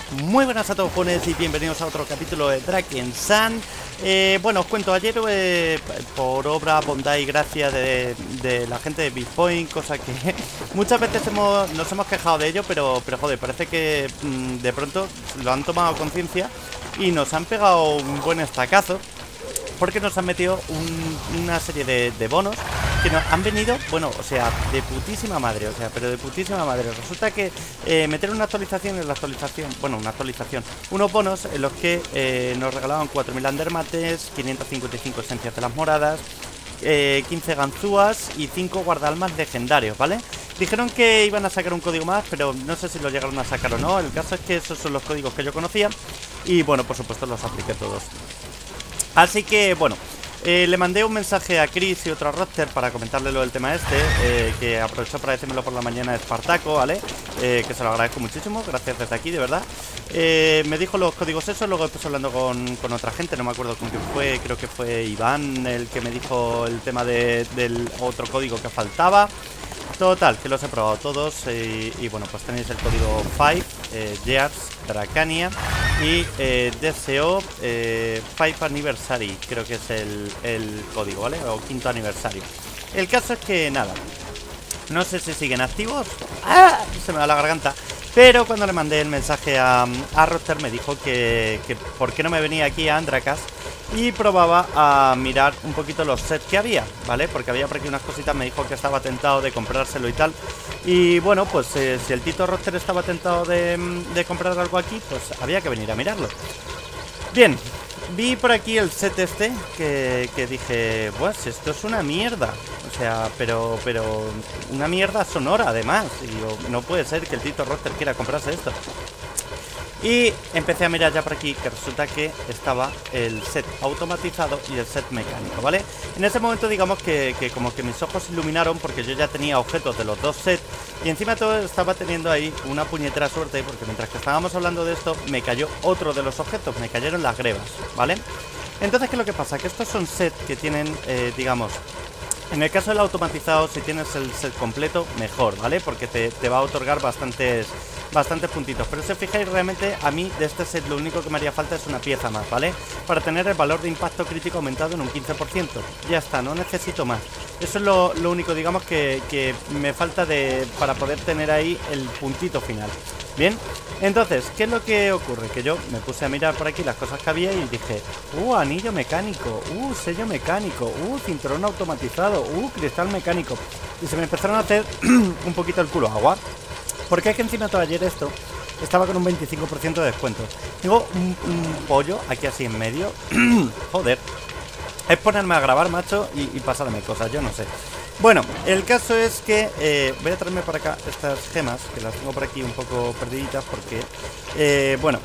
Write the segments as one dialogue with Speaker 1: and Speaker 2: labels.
Speaker 1: Muy buenas a todos, jóvenes, y bienvenidos a otro capítulo de Drakensand. Bueno, os cuento, ayer por obra, bondad y gracia de la gente de Bitpoint, cosa que muchas veces nos hemos quejado de ello, pero joder, parece que de pronto lo han tomado conciencia y nos han pegado un buen estacazo, porque nos han metido una serie de bonos que nos han venido, bueno, o sea, de putísima madre, o sea, pero de putísima madre. Resulta que meter una actualización en la actualización, bueno, una actualización, unos bonos en los que nos regalaban 4000 andermates, 555 esencias de las moradas, 15 ganzúas y 5 guardalmas legendarios, ¿vale? Dijeron que iban a sacar un código más, pero no sé si lo llegaron a sacar o no. El caso es que esos son los códigos que yo conocía y, bueno, por supuesto los apliqué todos. Así que, bueno, le mandé un mensaje a Chris y otro a Roster para comentarle lo del tema que aprovechó para decírmelo por la mañana de Espartaco, ¿vale? Que se lo agradezco muchísimo, gracias desde aquí, de verdad. Me dijo los códigos esos, luego después hablando con otra gente, no me acuerdo con quién fue, creo que fue Iván el que me dijo el tema del otro código que faltaba. Total, que los he probado todos y bueno, pues tenéis el código 5, Years, Dracania y DCO 5 Anniversary, creo que es el código, ¿vale? O quinto aniversario. El caso es que nada, no sé si siguen activos. ¡Ah! Se me va la garganta. Pero cuando le mandé el mensaje a Roster me dijo que por qué no me venía aquí a Andrakas y probaba a mirar un poquito los sets que había, ¿vale? Porque había por aquí unas cositas, me dijo que estaba tentado de comprárselo y tal. Y bueno, pues si el Tito Roster estaba tentado de comprar algo aquí, pues había que venir a mirarlo. Bien, vi por aquí el set este que dije, pues esto es una mierda. O sea, pero una mierda sonora además. Y digo, no puede ser que el Tito Roster quiera comprarse esto. Y empecé a mirar ya por aquí que resulta que estaba el set automatizado y el set mecánico, ¿vale? En ese momento digamos que como que mis ojos se iluminaron porque yo ya tenía objetos de los dos sets y encima de todo estaba teniendo ahí una puñetera suerte porque mientras que estábamos hablando de esto me cayó otro de los objetos, me cayeron las grebas, ¿vale? Entonces, ¿qué es lo que pasa? Que estos son sets que tienen, digamos... En el caso del automatizado, si tienes el set completo, mejor, ¿vale? Porque te va a otorgar bastantes puntitos. Pero si os fijáis, realmente a mí de este set lo único que me haría falta es una pieza más, ¿vale? Para tener el valor de impacto crítico aumentado en un 15%. Ya está, no necesito más. Eso es lo único, digamos, que me falta para poder tener ahí el puntito final. Bien, entonces, ¿qué es lo que ocurre? Que yo me puse a mirar por aquí las cosas que había y dije, anillo mecánico, sello mecánico, cinturón automatizado, cristal mecánico. Y se me empezaron a hacer un poquito el culo agua. Porque es que encima todo ayer esto estaba con un 25% de descuento. Tengo un pollo aquí así en medio. Joder. Es ponerme a grabar, macho, y pasarme cosas, yo no sé. Bueno, el caso es que voy a traerme para acá estas gemas, que las tengo por aquí un poco perdiditas porque, bueno,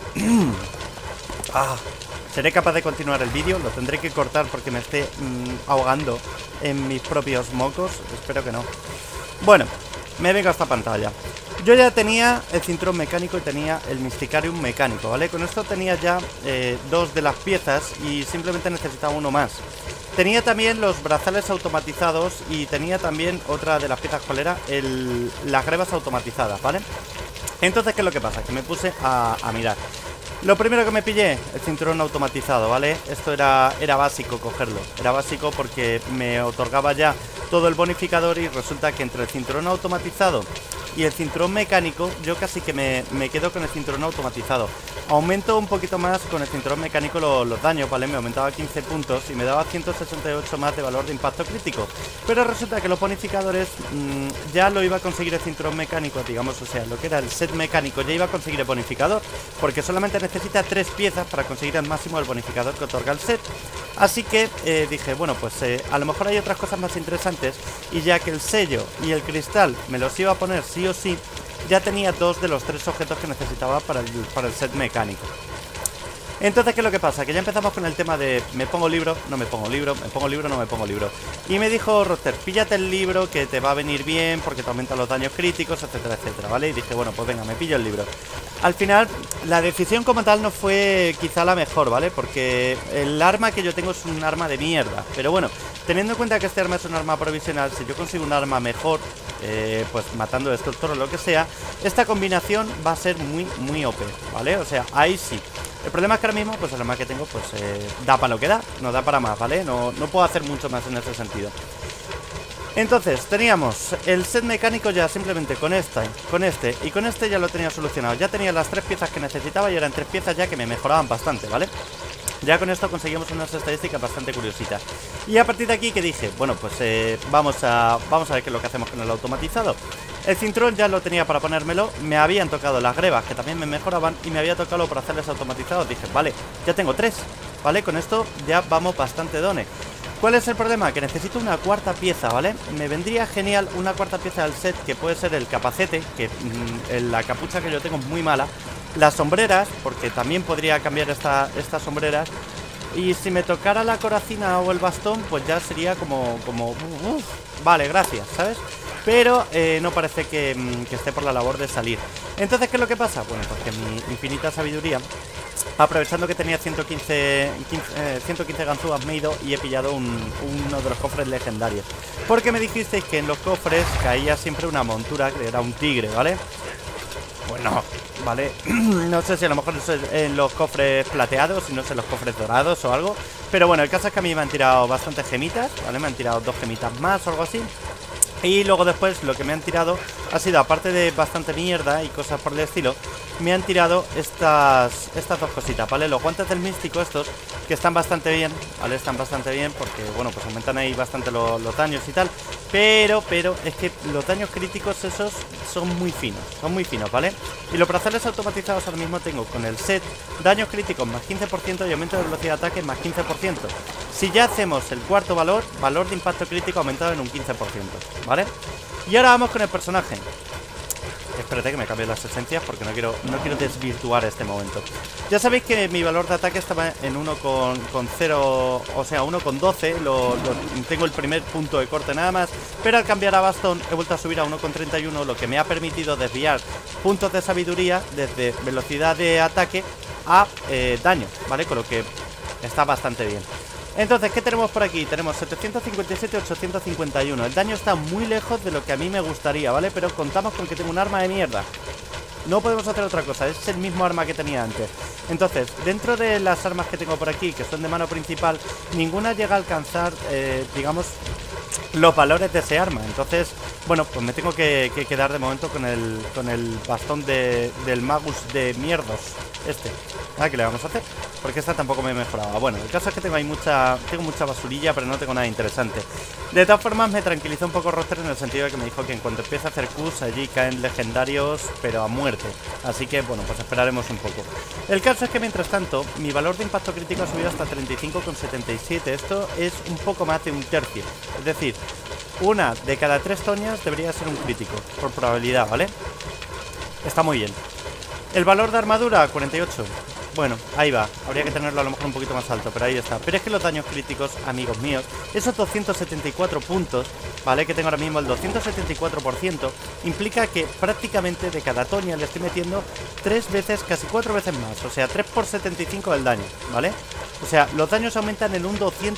Speaker 1: seré capaz de continuar el vídeo, lo tendré que cortar porque me esté ahogando en mis propios mocos, espero que no. Bueno, me vengo a esta pantalla. Yo ya tenía el cinturón mecánico y tenía el Mysticarium mecánico, ¿vale? Con esto tenía ya dos de las piezas y simplemente necesitaba uno más. Tenía también los brazales automatizados y tenía también otra de las piezas, ¿cuál era? Las grebas automatizadas, ¿vale? Entonces, ¿qué es lo que pasa? Que me puse a mirar. Lo primero que me pillé, el cinturón automatizado, ¿vale? Esto era básico cogerlo. Era básico porque me otorgaba ya todo el bonificador y resulta que entre el cinturón automatizado y el cinturón mecánico, yo casi que me quedo con el cinturón automatizado. Aumento un poquito más con el cinturón mecánico los daños, ¿vale? Me aumentaba 15 puntos y me daba 168 más de valor de impacto crítico. Pero resulta que los bonificadores ya lo iba a conseguir el cinturón mecánico, digamos, o sea, lo que era el set mecánico ya iba a conseguir el bonificador, porque solamente necesita 3 piezas para conseguir al máximo el bonificador que otorga el set. Así que dije, bueno, pues a lo mejor hay otras cosas más interesantes y ya que el sello y el cristal me los iba a poner sí o sí, ya tenía 2 de los 3 objetos que necesitaba para el set mecánico. Entonces, ¿qué es lo que pasa? Que ya empezamos con el tema de me pongo libro, no me pongo libro, me pongo libro, no me pongo libro. Y me dijo Roster, píllate el libro que te va a venir bien porque te aumenta los daños críticos, etcétera, etcétera, ¿vale? Y dije, bueno, pues venga, me pillo el libro. Al final, la decisión como tal no fue quizá la mejor, ¿vale? Porque el arma que yo tengo es un arma de mierda. Pero bueno, teniendo en cuenta que este arma es un arma provisional, si yo consigo un arma mejor, pues matando destructor o lo que sea, esta combinación va a ser muy OP, ¿vale? O sea, ahí sí. El problema es que ahora mismo, pues el arma que tengo, pues da para lo que da, no da para más, ¿vale? No puedo hacer mucho más en ese sentido. Entonces, teníamos el set mecánico ya simplemente con este y con este ya lo tenía solucionado. Ya tenía las 3 piezas que necesitaba y eran 3 piezas ya que me mejoraban bastante, ¿vale? Ya con esto conseguimos unas estadísticas bastante curiositas. Y a partir de aquí que dije, bueno, pues vamos a ver qué es lo que hacemos con el automatizado. El cinturón ya lo tenía para ponérmelo. Me habían tocado las grebas que también me mejoraban y me había tocado para hacerles automatizados. Dije, vale, ya tengo 3, ¿vale? Con esto ya vamos bastante done. ¿Cuál es el problema? Que necesito una cuarta pieza, ¿vale? Me vendría genial una cuarta pieza del set, que puede ser el capacete, que la capucha que yo tengo es muy mala. Las sombreras, porque también podría cambiar estas sombreras. Y si me tocara la coracina o el bastón, pues ya sería como vale, gracias, ¿sabes? Pero no parece que esté por la labor de salir. Entonces, ¿qué es lo que pasa? Bueno, pues que mi infinita sabiduría, aprovechando que tenía 115 ganzúas, me he ido y he pillado uno de los cofres legendarios. Porque me dijisteis que en los cofres caía siempre una montura, que era un tigre, ¿vale? Bueno, vale, no sé si a lo mejor es en los cofres plateados, si no es en los cofres dorados o algo. Pero bueno, el caso es que a mí me han tirado bastantes gemitas, ¿vale? Me han tirado 2 gemitas más o algo así. Y luego después lo que me han tirado ha sido, aparte de bastante mierda y cosas por el estilo, me han tirado estas 2 cositas, ¿vale? Los guantes del místico estos, que están bastante bien, ¿vale? Están bastante bien porque, bueno, pues aumentan ahí bastante los daños y tal. Pero es que los daños críticos esos son muy finos, ¿vale? Y lo para hacerles automatizados ahora mismo tengo con el set daños críticos más 15% y aumento de velocidad de ataque más 15%. Si ya hacemos el cuarto valor de impacto crítico aumentado en un 15%, ¿vale? Y ahora vamos con el personaje. Espérate que me cambie las esencias porque no quiero desvirtuar este momento. Ya sabéis que mi valor de ataque estaba en 1,0, o sea, 1,12. Tengo el primer punto de corte nada más. Pero al cambiar a bastón he vuelto a subir a 1,31, lo que me ha permitido desviar puntos de sabiduría desde velocidad de ataque a daño, ¿vale? Con lo que está bastante bien. Entonces, ¿qué tenemos por aquí? Tenemos 757, 851. El daño está muy lejos de lo que a mí me gustaría, ¿vale? Pero contamos con que tengo un arma de mierda. No podemos hacer otra cosa, es el mismo arma que tenía antes. Entonces, dentro de las armas que tengo por aquí, que son de mano principal, ninguna llega a alcanzar, digamos, los valores de ese arma. Entonces, bueno, pues me tengo que quedar de momento con el bastón del magus de mierdos. ¿Qué le vamos a hacer? Porque esta tampoco me mejoraba. Bueno, el caso es que tengo mucha basurilla, pero no tengo nada interesante. De todas formas, me tranquilizó un poco Roster en el sentido de que me dijo que en cuanto empiece a hacer Qs, allí caen legendarios, pero a muerte. Así que, bueno, pues esperaremos un poco. El caso es que, mientras tanto, mi valor de impacto crítico ha subido hasta 35,77. Esto es un poco más de un tercio. Es decir, una de cada 3 toñas debería ser un crítico, por probabilidad, ¿vale? Está muy bien. El valor de armadura, 48. Bueno, ahí va, habría que tenerlo a lo mejor un poquito más alto, pero ahí está. Pero es que los daños críticos, amigos míos, esos 274 puntos, ¿vale? Que tengo ahora mismo, el 274%, implica que prácticamente de cada toña le estoy metiendo 3 veces, casi 4 veces más. O sea, 3 por 75 del daño, ¿vale? O sea, los daños aumentan en un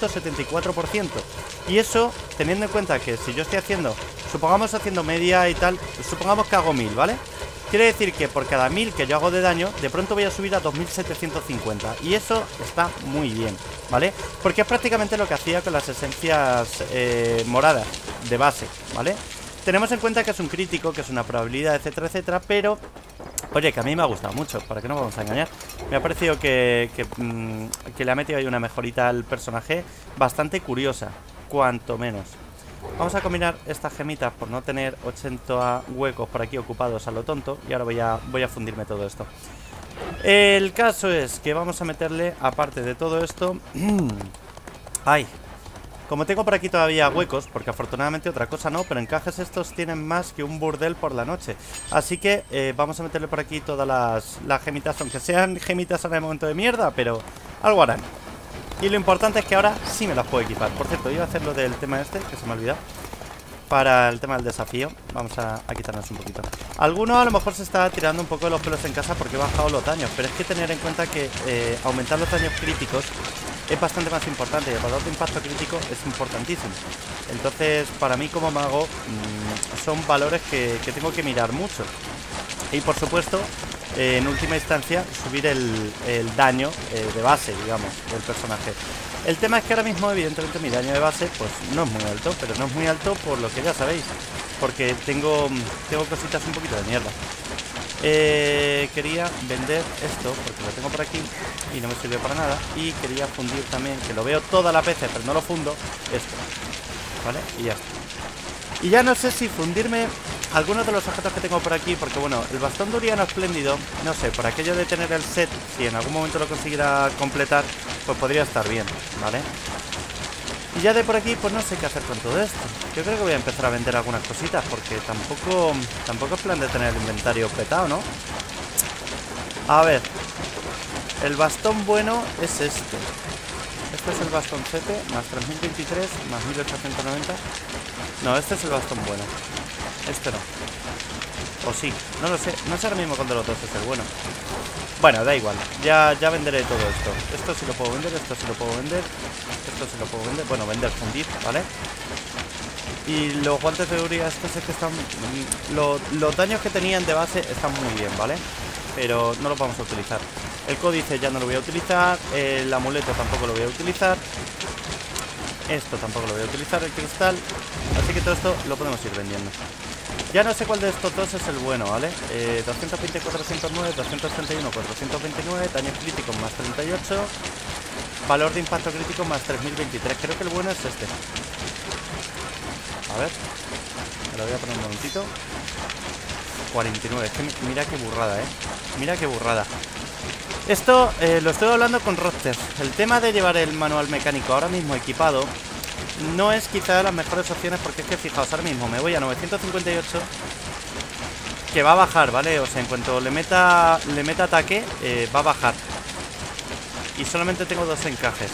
Speaker 1: 274%. Y eso, teniendo en cuenta que si yo estoy supongamos haciendo media y tal, supongamos que hago 1000, ¿vale? Quiere decir que por cada 1000 que yo hago de daño, de pronto voy a subir a 2750. Y eso está muy bien, ¿vale? Porque es prácticamente lo que hacía con las esencias moradas de base, ¿vale? Tenemos en cuenta que es un crítico, que es una probabilidad, etcétera, etcétera. Pero, oye, que a mí me ha gustado mucho, ¿para qué nos vamos a engañar? Me ha parecido que le ha metido ahí una mejorita al personaje bastante curiosa, cuanto menos. Vamos a combinar estas gemitas por no tener 80 huecos por aquí ocupados a lo tonto. Y ahora voy a fundirme todo esto. El caso es que vamos a meterle, aparte de todo esto... ¡Ay! Como tengo por aquí todavía huecos, porque afortunadamente otra cosa no, pero encajes estos tienen más que un burdel por la noche. Así que vamos a meterle por aquí todas las gemitas, aunque sean gemitas en el momento de mierda, pero algo harán. Y lo importante es que ahora sí me las puedo equipar. Por cierto, iba a hacer lo del tema este, que se me ha olvidado. Para el tema del desafío, vamos a quitarnos un poquito. Alguno a lo mejor se está tirando un poco de los pelos en casa porque he bajado los daños, pero es que tener en cuenta que aumentar los daños críticos es bastante más importante. Y el valor de impacto crítico es importantísimo. Entonces, para mí como mago, son valores que tengo que mirar mucho. Y por supuesto, en última instancia, subir el daño de base, digamos, del personaje. El tema es que ahora mismo, evidentemente, mi daño de base pues no es muy alto, pero no es muy alto por lo que ya sabéis, porque tengo cositas un poquito de mierda. Quería vender esto, porque lo tengo por aquí y no me sirve para nada. Y quería fundir también, que lo veo todas las veces, pero no lo fundo, esto, ¿vale? Y ya está. Y ya no sé si fundirme algunos de los objetos que tengo por aquí, porque bueno, el bastón duriano espléndido, no sé, por aquello de tener el set, si en algún momento lo consiguiera completar, pues podría estar bien, ¿vale? Y ya de por aquí, pues no sé qué hacer con todo esto. Yo creo que voy a empezar a vender algunas cositas, porque tampoco es plan de tener el inventario petado, ¿no? A ver, el bastón bueno es este. Este es el bastoncete, más 3023, más 1890. No, este es el bastón bueno. Este no. O sí, no lo sé. No sé ahora mismo cuál de los dos es el bueno. Bueno, da igual. Ya venderé todo esto. Esto sí lo puedo vender, esto sí lo puedo vender. Esto sí lo puedo vender. Bueno, vender, fundir, ¿vale? Y los guantes de Uria, estos es que están... Los daños que tenían de base están muy bien, ¿vale? Pero no los vamos a utilizar. El códice ya no lo voy a utilizar. El amuleto tampoco lo voy a utilizar. Esto tampoco lo voy a utilizar, el cristal. Así que todo esto lo podemos ir vendiendo. Ya no sé cuál de estos dos es el bueno, ¿vale? 220, 409, 231, 429. Daño crítico más 38. Valor de impacto crítico más 3023. Creo que el bueno es este. A ver. Me lo voy a poner un momentito. 49. Es que mira qué burrada, Mira qué burrada. Esto lo estoy hablando con Roster. El tema de llevar el manual mecánico ahora mismo equipado no es quizá de las mejores opciones, porque es que fijaos, ahora mismo me voy a 958, que va a bajar, ¿vale? O sea, en cuanto le meta ataque, va a bajar. Y solamente tengo 2 encajes.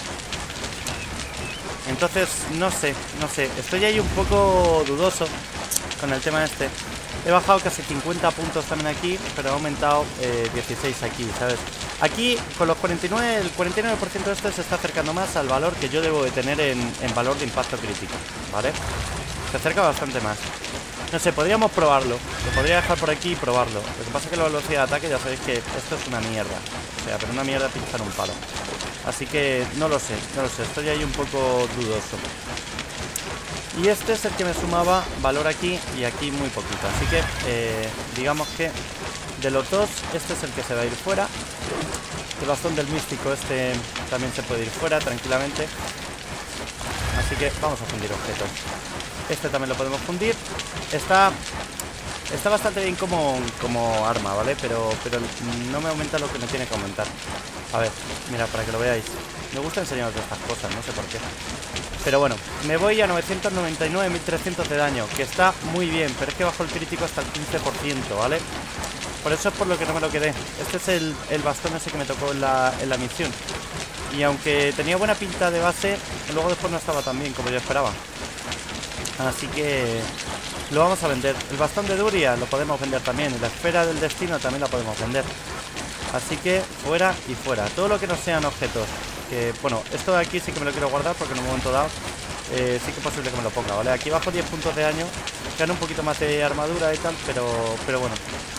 Speaker 1: Entonces, no sé. Estoy ahí un poco dudoso con el tema este. He bajado casi 50 puntos también aquí, pero he aumentado 16 aquí, ¿sabes? Aquí, con los 49, el 49% de este se está acercando más al valor que yo debo de tener en valor de impacto crítico, ¿vale? Se acerca bastante más. No sé, podríamos probarlo. Lo podría dejar por aquí y probarlo. Lo que pasa es que la velocidad de ataque ya sabéis que esto es una mierda. O sea, pero una mierda pincha en un palo. Así que no lo sé. Estoy ahí un poco dudoso. Y este es el que me sumaba valor aquí y aquí muy poquito. Así que digamos que de los dos, este es el que se va a ir fuera. El bastón del místico este también se puede ir fuera tranquilamente. Así que vamos a fundir objetos. Este también lo podemos fundir. Está bastante bien como arma, ¿vale? Pero no me aumenta lo que me tiene que aumentar. A ver, mira, para que lo veáis. Me gusta enseñaros estas cosas, no sé por qué. Pero bueno, me voy a 999, 1300 de daño, que está muy bien, pero es que bajo el crítico hasta el 15%, ¿vale? Por eso es por lo que no me lo quedé. Este es el bastón ese que me tocó en la misión. Y aunque tenía buena pinta de base, luego después no estaba tan bien como yo esperaba. Así que lo vamos a vender. El bastón de Duria lo podemos vender también. Y la esfera del destino también la podemos vender. Así que fuera y fuera. Todo lo que no sean objetos. Que bueno, esto de aquí sí que me lo quiero guardar, porque en un momento dado sí que es posible que me lo ponga, ¿vale? Aquí bajo 10 puntos de daño. Gano un poquito más de armadura y tal, pero bueno.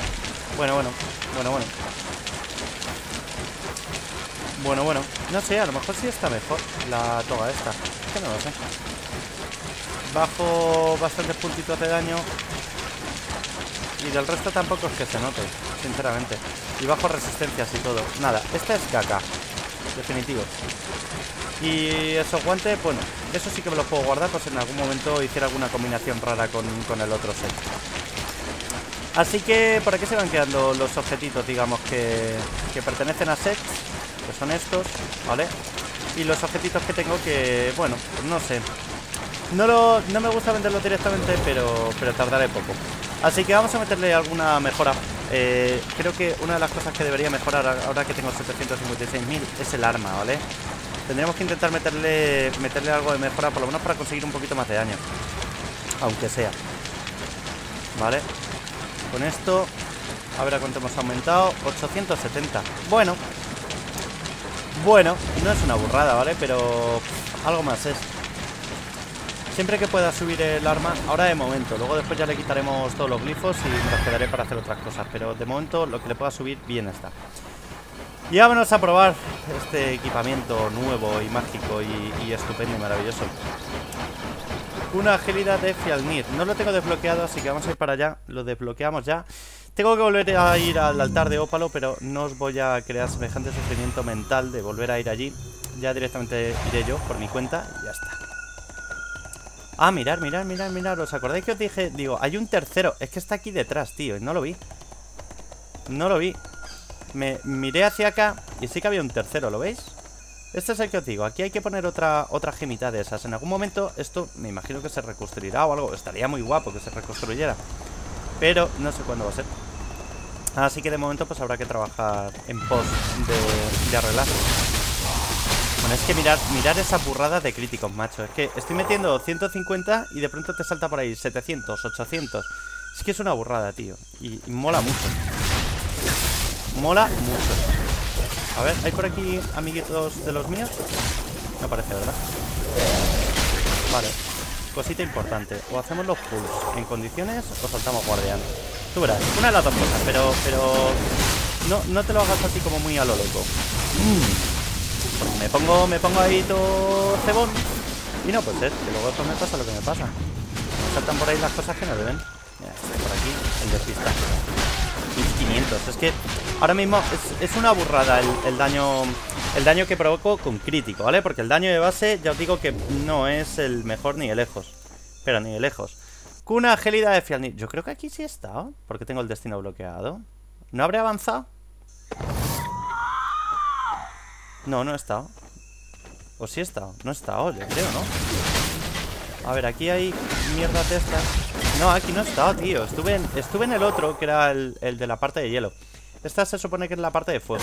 Speaker 1: Bueno. No sé, a lo mejor sí está mejor la toga esta. Es que no lo sé. Bajo bastantes puntitos de daño. Y del resto tampoco es que se note, sinceramente. Y bajo resistencias y todo. Nada, esta es caca. Definitivo. Y esos guantes, bueno, eso sí que me los puedo guardar, pues en algún momento hiciera alguna combinación rara con el otro set. Así que por aquí se van quedando los objetitos, digamos, que pertenecen a sets, que son estos, ¿vale? y los objetitos que tengo que, bueno, pues no sé. No me gusta venderlos directamente, pero tardaré poco. Así que vamos a meterle alguna mejora. Creo que una de las cosas que debería mejorar ahora que tengo 756.000 es el arma, ¿vale? Tendríamos que intentar meterle algo de mejora, por lo menos para conseguir un poquito más de daño. Aunque sea. ¿Vale? Con esto, a ver a cuánto hemos aumentado. 870. Bueno, no es una burrada, ¿vale? Pero algo más es. Siempre que pueda subir el arma, ahora de momento, luego después ya le quitaremos todos los glifos y me los quedaré para hacer otras cosas. Pero de momento lo que le pueda subir, bien está. Y vámonos a probar este equipamiento nuevo y mágico y estupendo y maravilloso. Una gélida de Fjalnir. No lo tengo desbloqueado, así que vamos a ir para allá. Lo desbloqueamos ya. Tengo que volver a ir al altar de Ópalo, pero no os voy a crear semejante sufrimiento mental de volver a ir allí. Ya directamente iré yo por mi cuenta y ya está. Ah, mirad. ¿Os acordáis que os dije? Digo, hay un tercero. Es que está aquí detrás, tío, y no lo vi. No lo vi. Me miré hacia acá y sí que había un tercero, ¿lo veis? Este es el que os digo. Aquí hay que poner otra gemita de esas. En algún momento esto me imagino que se reconstruirá o algo. Estaría muy guapo que se reconstruyera, pero no sé cuándo va a ser. Así que de momento pues habrá que trabajar en pos de arreglar. Bueno, es que mirad esa burrada de críticos, macho. Es que estoy metiendo 150 y de pronto te salta por ahí 700, 800. Es que es una burrada, tío. Y mola mucho. Mola mucho. A ver, ¿hay por aquí amiguitos de los míos? No parece, ¿verdad? Vale. Cosita importante. O hacemos los pulls en condiciones o saltamos guardián. Tú verás. Una de las dos cosas, pero no te lo hagas así como muy a lo loco. Porque me pongo ahí todo cebón y no, pues es que luego después me pasa lo que me pasa. Me saltan por ahí las cosas que no deben. Mira, por aquí, el despista. 1500. Es que ahora mismo es una burrada el daño que provoco con crítico, ¿vale? Porque el daño de base, ya os digo que no es el mejor ni de lejos. Pero ni de lejos. Cuna gélida de Fjalnir. Yo creo que aquí sí he estado, porque tengo el destino bloqueado. ¿No habré avanzado? No he estado. ¿O sí he estado? No he estado, yo creo, ¿no? A ver, aquí hay mierdas de estas. No, aquí no he estado, tío. Estuve en el otro, que era el de la parte de hielo. Esta se supone que es la parte de fuego.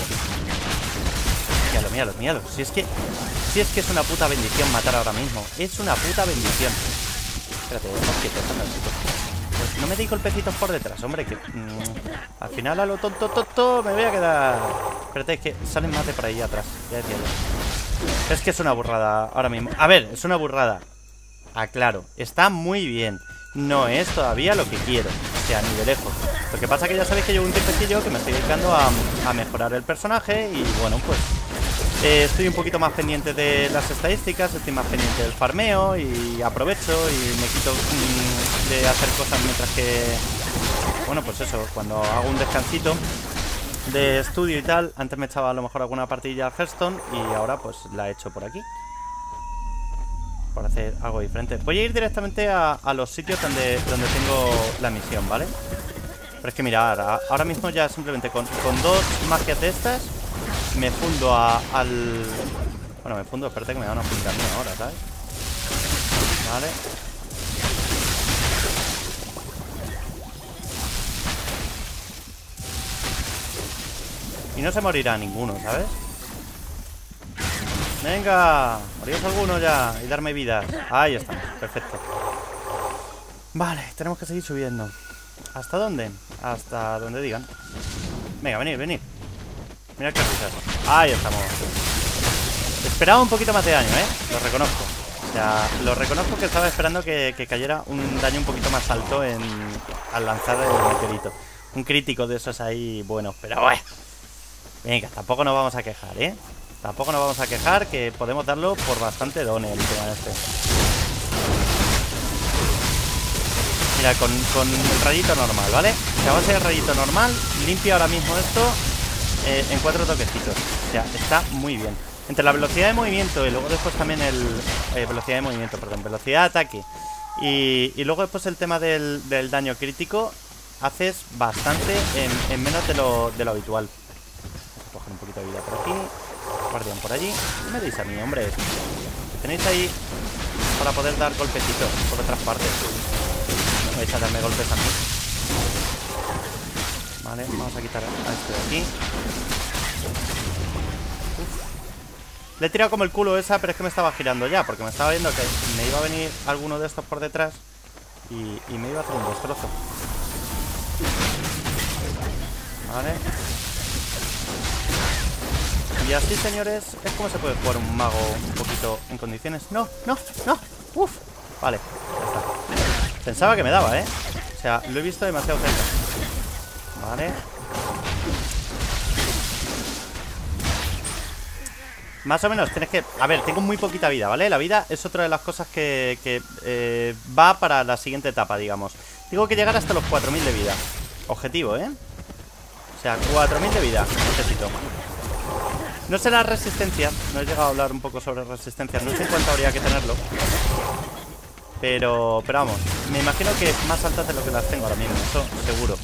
Speaker 1: Míralo. Si es que es una puta bendición matar ahora mismo. Es una puta bendición. Espérate, pues no me deis golpecitos por detrás, hombre, que al final a lo tonto me voy a quedar. Espérate, es que salen más de por ahí atrás. Ya decía yo. Es que es una burrada ahora mismo. A ver, es una burrada. Aclaro, está muy bien. No es todavía lo que quiero, o sea, ni de lejos. Lo que pasa es que ya sabéis que llevo un tiempecillo que me estoy dedicando a mejorar el personaje. Y bueno, pues estoy un poquito más pendiente de las estadísticas, estoy más pendiente del farmeo y aprovecho y me quito de hacer cosas mientras que... Bueno, pues eso, cuando hago un descansito de estudio y tal. Antes me echaba a lo mejor alguna partidilla al Hearthstone y ahora pues la he hecho por aquí, por hacer algo diferente. Voy a ir directamente a los sitios donde tengo la misión, ¿vale? Pero es que mirad, ahora mismo ya simplemente con dos magias de estas me fundo al... Bueno, me fundo, espérate que me van a apuntar ahora, ¿sabes? Vale. Y no se morirá ninguno, ¿sabes? Venga, moríos alguno ya y darme vida. Ahí está, perfecto. Vale, tenemos que seguir subiendo. ¿Hasta dónde? Hasta donde digan. Venga, venid. Mira qué risas. Ahí estamos. Esperaba un poquito más de daño, lo reconozco. O sea, lo reconozco que estaba esperando que cayera un daño un poquito más alto al lanzar el meteorito. Un crítico de esos ahí buenos, pero bueno. Venga, tampoco nos vamos a quejar, Tampoco nos vamos a quejar, que podemos darlo por bastante done el tema este. Mira, con el rayito normal, ¿vale? Si vamos a hacer el rayito normal, limpio ahora mismo esto en 4 toquecitos. O sea, está muy bien. Entre la velocidad de movimiento y luego después también velocidad de ataque y luego después el tema del daño crítico, haces bastante en menos de lo habitual. Vamos a coger un poquito de vida por aquí. guardián por allí. No me deis a mí, hombre. Que tenéis ahí para poder dar golpecitos por otras partes. No vais a darme golpes a mí. Vale, vamos a quitar a este de aquí. Uf. Le he tirado como el culo esa, pero es que me estaba girando ya, porque me estaba viendo que me iba a venir alguno de estos por detrás y me iba a hacer un destrozo. Vale. Y así, señores, es como se puede jugar un mago un poquito en condiciones. ¡No, no, no! ¡Uf! Vale, ya está. Pensaba que me daba, ¿eh? O sea, lo he visto demasiado cerca. Vale. Más o menos tienes que... A ver, tengo muy poquita vida, ¿vale? La vida es otra de las cosas que va para la siguiente etapa, digamos. Tengo que llegar hasta los 4000 de vida. Objetivo, ¿eh? O sea, 4000 de vida necesito. No sé la resistencia. No he llegado a hablar un poco sobre resistencia. No sé en cuánto habría que tenerlo. Pero vamos, me imagino que más altas de lo que las tengo ahora mismo. Eso seguro.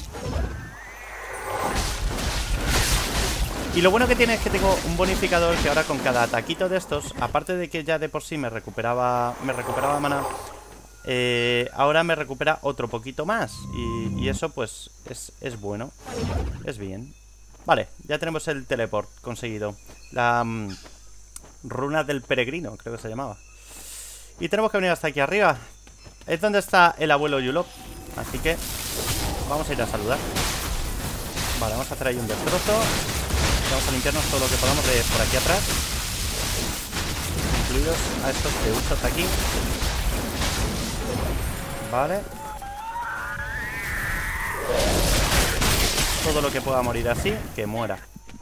Speaker 1: Y lo bueno que tiene es que tengo un bonificador que ahora con cada ataquito de estos, aparte de que ya de por sí me recuperaba maná, ahora me recupera otro poquito más. Y eso pues es bueno. Es bien. Vale, ya tenemos el teleport conseguido. La runa del peregrino, creo que se llamaba. Y tenemos que venir hasta aquí arriba. Es donde está el abuelo Yulop. Así que vamos a ir a saludar. Vale, vamos a hacer ahí un destrozo. Vamos a limpiarnos todo lo que podamos de por aquí atrás, incluidos a estos de Usos aquí. Vale. Todo lo que pueda morir así, que muera.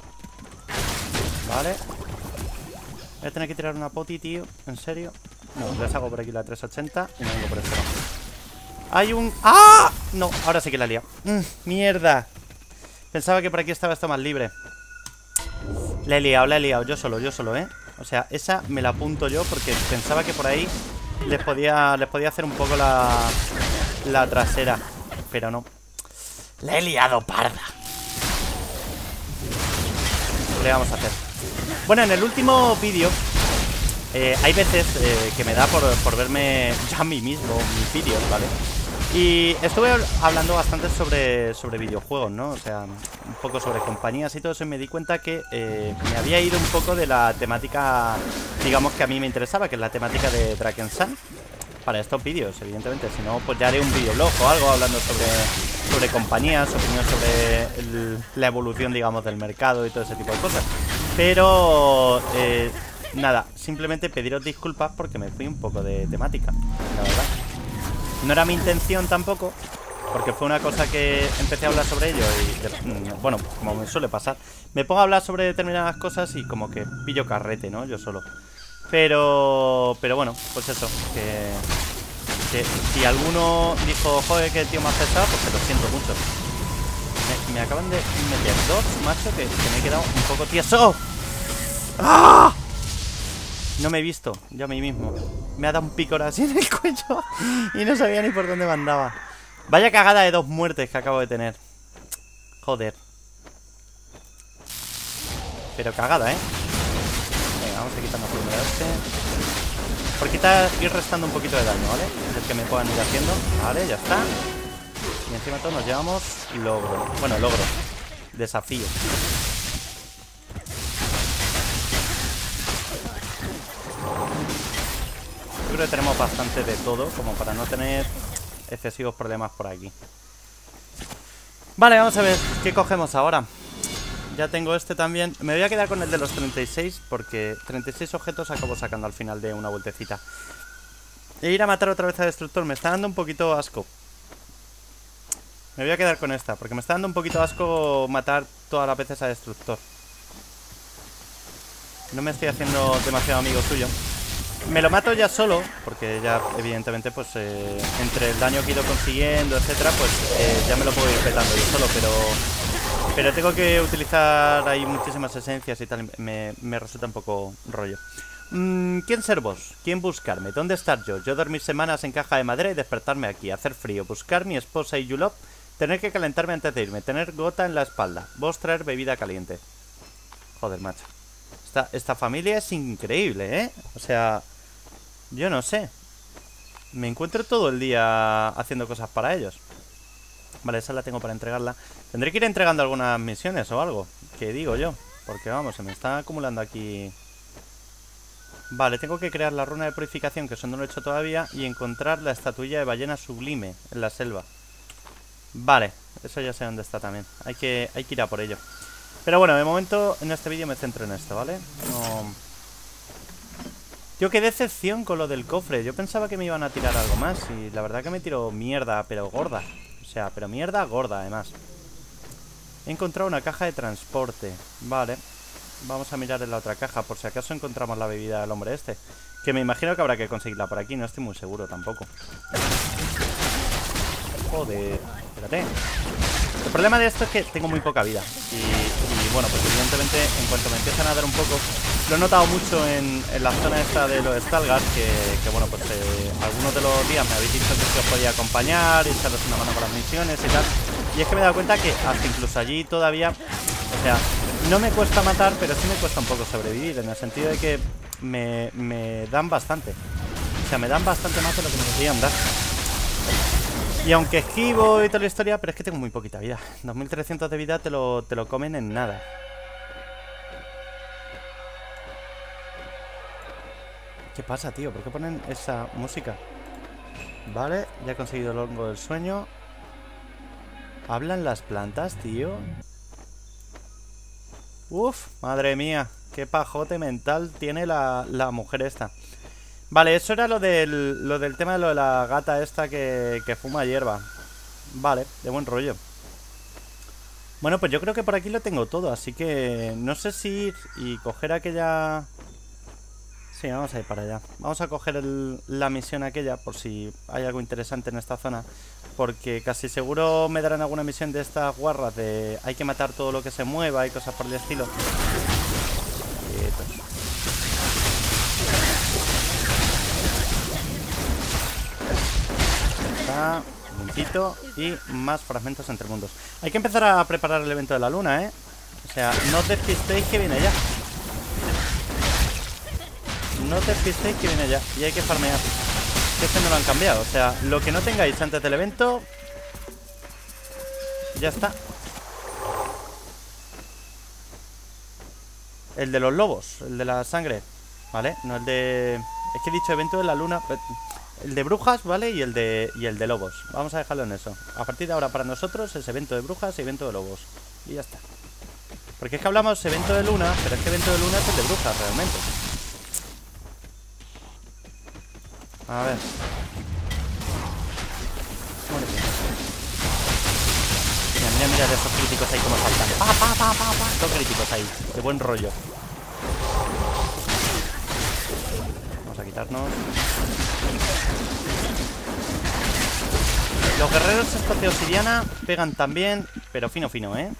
Speaker 1: Vale. Voy a tener que tirar una poti, tío. ¿En serio? No, les hago por aquí la 380 y me vengo por esto. Hay un... ¡Ah! No, ahora sí que la he liado. ¡Mierda! Pensaba que por aquí estaba esto más libre. La he liado, yo solo, ¿eh? O sea, esa me la apunto yo porque pensaba que por ahí les podía hacer un poco la trasera. Pero no. La he liado, parda. ¿Qué le vamos a hacer? Bueno, en el último vídeo hay veces que me da por verme yo a mí mismo, mis vídeos, ¿vale? Y estuve hablando bastante sobre videojuegos, ¿no? O sea, un poco sobre compañías y todo eso. Y me di cuenta que me había ido un poco de la temática, digamos, que a mí me interesaba, que es la temática de Drakensang. Para estos vídeos, evidentemente. Si no, pues ya haré un videoblog o algo hablando sobre compañías, opinión sobre la evolución, digamos, del mercado y todo ese tipo de cosas. Pero... nada, simplemente pediros disculpas porque me fui un poco de temática, la verdad. No era mi intención tampoco, porque fue una cosa que empecé a hablar sobre ello y, bueno, como me suele pasar, me pongo a hablar sobre determinadas cosas y como que pillo carrete, ¿no? Yo solo. Pero bueno, pues eso, que si alguno dijo, joder, que tío más pesado, pues te lo siento mucho. Me acaban de meter dos, macho, que me he quedado un poco tieso. ¡Ah! No me he visto, yo a mí mismo. Me ha dado un picor así en el cuello y no sabía ni por dónde me andaba. Vaya cagada de 2 muertes que acabo de tener. Joder. Pero cagada, ¿eh? Venga, vamos a quitarnos primero este. Por quitar, ir restando un poquito de daño, ¿vale? Es que me puedan ir haciendo. Vale, ya está. Y encima de todo nos llevamos logro. Bueno, logro. Desafío. Yo creo que tenemos bastante de todo, como para no tener excesivos problemas por aquí. Vale, vamos a ver qué cogemos ahora. Ya tengo este también. Me voy a quedar con el de los 36, porque 36 objetos acabo sacando al final de una vueltecita. E ir a matar otra vez a Destructor me está dando un poquito asco. Me voy a quedar con esta, porque me está dando un poquito asco matar todas las veces a Destructor. No me estoy haciendo demasiado amigo suyo. Me lo mato ya solo, porque ya evidentemente pues entre el daño que he ido consiguiendo, etcétera, pues ya me lo puedo ir petando yo solo, pero tengo que utilizar ahí muchísimas esencias y tal, me resulta un poco rollo. ¿Quién ser vos? ¿Quién buscarme? ¿Dónde estar yo? Yo dormir semanas en caja de madera y despertarme aquí, hacer frío, buscar mi esposa y Yulop, tener que calentarme antes de irme, tener gota en la espalda, vos traer bebida caliente. Joder, macho. Esta familia es increíble, ¿eh? O sea, yo no sé. Me encuentro todo el día haciendo cosas para ellos. Vale, esa la tengo para entregarla. Tendré que ir entregando algunas misiones o algo, que digo yo, porque vamos, se me está acumulando aquí. Vale, tengo que crear la runa de purificación, que eso no lo he hecho todavía, y encontrar la estatuilla de ballena sublime en la selva. Vale, eso ya sé dónde está también. Hay que ir a por ello. Pero bueno, de momento en este vídeo me centro en esto, ¿vale? No... Tío, qué decepción con lo del cofre. Yo pensaba que me iban a tirar algo más y la verdad que me tiró mierda, pero gorda. O sea, pero mierda gorda además. He encontrado una caja de transporte. Vale. Vamos a mirar en la otra caja por si acaso encontramos la bebida del hombre este. Que me imagino que habrá que conseguirla por aquí. No estoy muy seguro tampoco. Joder. Espérate. El problema de esto es que tengo muy poca vida. Y bueno, pues evidentemente en cuanto me empiezan a dar un poco... Lo he notado mucho en la zona esta de los Stalgars, que bueno, pues algunos de los días me habéis dicho que os podía acompañar y echaros una mano con las misiones y tal. Y es que me he dado cuenta que hasta incluso allí todavía... O sea, no me cuesta matar, pero sí me cuesta un poco sobrevivir, en el sentido de que me dan bastante. O sea, me dan bastante más de lo que me deberían dar. Y aunque esquivo y toda la historia, pero es que tengo muy poquita vida. 2300 de vida te lo comen en nada. ¿Qué pasa, tío? ¿Por qué ponen esa música? Vale, ya he conseguido el hongo del sueño. ¿Hablan las plantas, tío? Uf, madre mía. Qué pajote mental tiene la mujer esta. Vale, eso era lo del tema de lo de la gata esta que fuma hierba. Vale, de buen rollo. Bueno, pues yo creo que por aquí lo tengo todo, así que no sé si ir y coger aquella... Sí, vamos a ir para allá. Vamos a coger la misión aquella por si hay algo interesante en esta zona. Porque casi seguro me darán alguna misión de estas guarras de... Hay que matar todo lo que se mueva y cosas por el estilo. Está limpito y más fragmentos entre mundos. Hay que empezar a preparar el evento de la luna, ¿eh? O sea, no os despistéis que viene ya. No te despistéis que viene ya. Y hay que farmear. Que este no lo han cambiado. O sea, lo que no tengáis antes del evento, ya está. El de los lobos, el de la sangre, ¿vale? No el de... Es que he dicho evento de la luna. El de brujas, ¿vale? Y el de lobos. Vamos a dejarlo en eso. A partir de ahora para nosotros es evento de brujas y evento de lobos. Y ya está. Porque es que hablamos evento de luna, pero es que evento de luna es el de brujas realmente. A ver. Mira esos críticos ahí como saltan. Dos críticos ahí, de buen rollo. Vamos a quitarnos. Los guerreros estos de obsidiana pegan también, pero fino, ¿eh?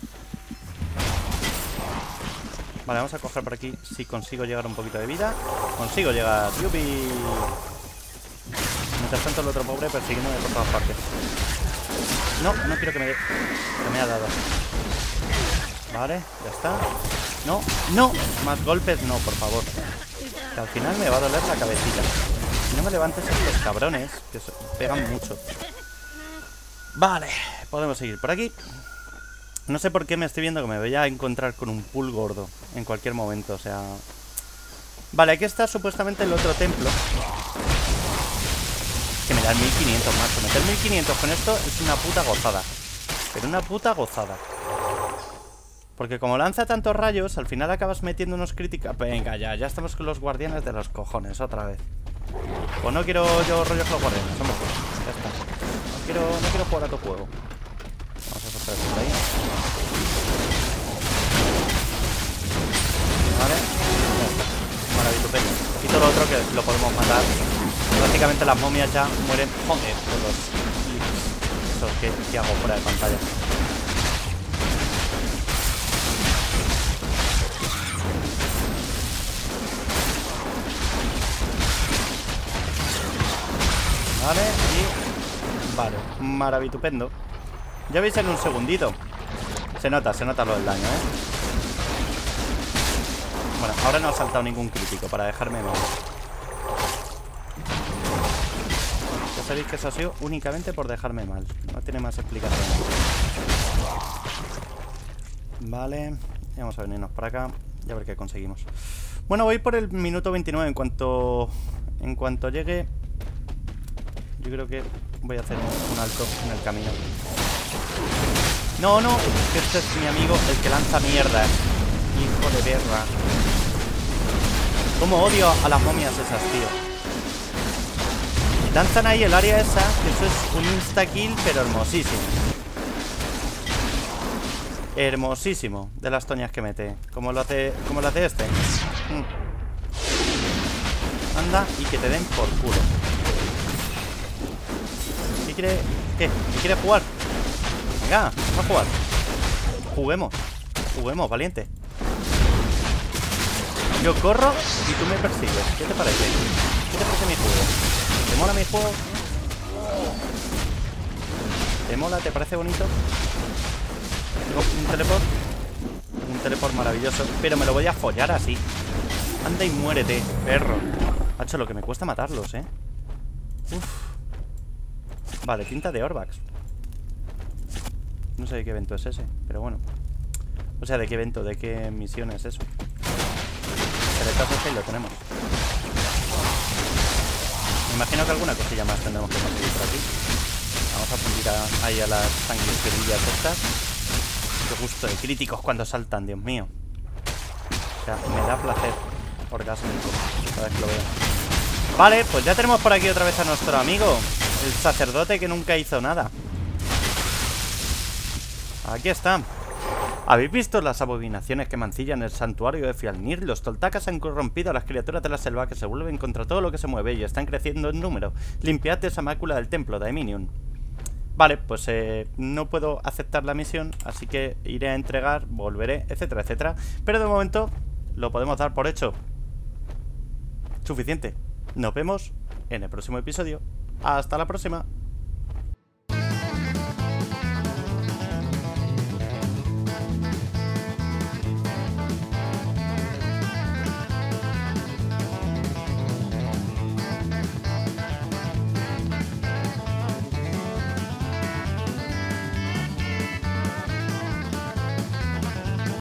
Speaker 1: Vale, vamos a coger por aquí si consigo llegar un poquito de vida. Consigo llegar, ¡yupi! Mientras tanto el otro pobre persiguiéndome por todas partes. No, no quiero que me dé. Que me ha dado. Vale, ya está. No, no, más golpes no, por favor. Que al final me va a doler la cabecita. Si no me levantes estos cabrones, que pegan mucho. Vale, podemos seguir por aquí. No sé por qué me estoy viendo que me voy a encontrar con un pool gordo en cualquier momento, o sea... Vale, aquí está supuestamente el otro templo. Que me dan 1500 más. Meter 1500 con esto es una puta gozada. Pero una puta gozada. Porque como lanza tantos rayos, al final acabas metiendo unos críticos. Venga, ya estamos con los guardianes de los cojones, otra vez. Pues no quiero yo rollos con los guardianes, hombre, pues ya está. No quiero jugar a tu juego. Vamos a soltar por ahí. Vale, ya está. Maravilloso. Y todo lo otro que lo podemos matar. Prácticamente las momias ya mueren. Joder, todos. Eso que hago fuera de pantalla. Vale, y... Vale, maravitupendo. Ya veis en un segundito. Se nota lo del daño, ¿eh? Bueno, ahora no ha saltado ningún crítico para dejarme mal. Ya sabéis que eso ha sido únicamente por dejarme mal. No tiene más explicación. Vale, vamos a venirnos para acá y a ver qué conseguimos. Bueno, voy por el minuto 29. En cuanto llegue, yo creo que voy a hacer un alto en el camino. No, no, que este es mi amigo, el que lanza mierda. Hijo de perra. Cómo odio a las momias esas, tío. Lanzan ahí el área esa, que eso es un insta-kill, pero hermosísimo. Hermosísimo de las toñas que mete. Como lo hace este. Anda y que te den por culo. ¿Qué quiere? ¿Qué? ¿Qué quiere jugar? Venga, vamos a jugar. Juguemos, valiente. Yo corro y tú me persigues. ¿Qué te parece? ¿Qué te parece mi juego? ¿Te mola mi juego? ¿Te mola? ¿Te parece bonito? Tengo un teleport. Un teleport maravilloso. Pero me lo voy a follar así. Anda y muérete, perro. Hacho, lo que me cuesta matarlos, Uf. Vale, tinta de Orbax. No sé de qué evento es ese, pero bueno. O sea, de qué evento, de qué misión es eso. El caso es que lo tenemos. Me imagino que alguna cosilla más tendremos que conseguir por aquí. Vamos a fundir ahí a las sanguijuerillas estas. Qué gusto de críticos cuando saltan, Dios mío. O sea, me da placer orgásmico cada vez que lo veo. Vale, pues ya tenemos por aquí otra vez a nuestro amigo, el sacerdote que nunca hizo nada. Aquí está. ¿Habéis visto las abominaciones que mancillan el santuario de Fjalnir? Los toltacas han corrompido a las criaturas de la selva que se vuelven contra todo lo que se mueve y están creciendo en número. Limpiad esa mácula del templo de Aeminium. Vale, pues no puedo aceptar la misión, así que iré a entregar, volveré, etcétera, etcétera. Pero de momento lo podemos dar por hecho. Suficiente. Nos vemos en el próximo episodio. Hasta la próxima.